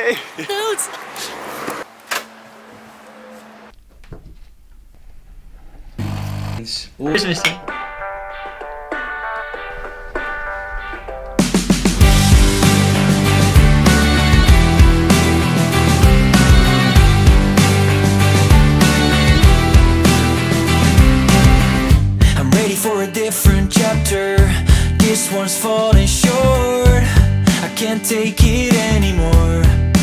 Hey. Dudes. Business. I'm ready for a different chapter. This one's falling short. I can't take it anymore.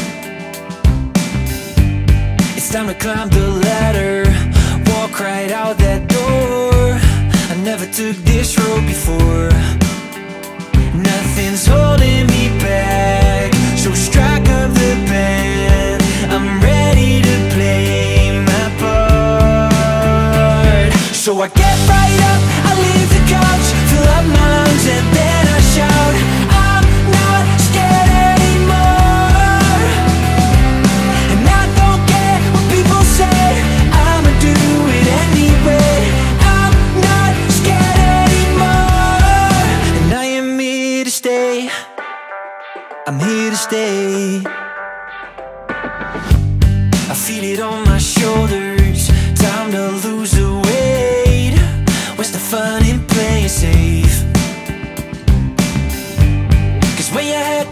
It's time to climb the ladder, walk right out that door. I never took this road before. Nothing's holding me back, so strike up the band. I'm ready to play my part. So I get right up, I leave the couch, fill up my lungs and then I shout, I'm not scared anymore. And I don't care what people say, I'ma do it anyway. I'm not scared anymore. And I am here to stay, I'm here to stay. I feel it on my shoulders, time to lose the weight. What's the fun in playing safe? 'Cause when your head